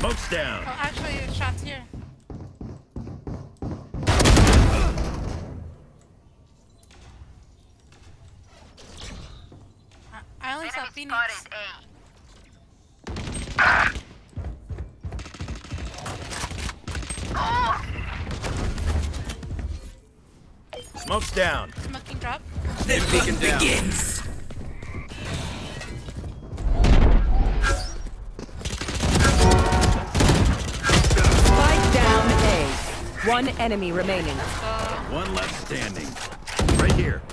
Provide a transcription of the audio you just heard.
Smoke's down. Oh, actually, shots here. I only saw Phoenix. Smoke's down. Smoking drop. The hunt begins. Spike down A. One enemy remaining. One left standing. Right here.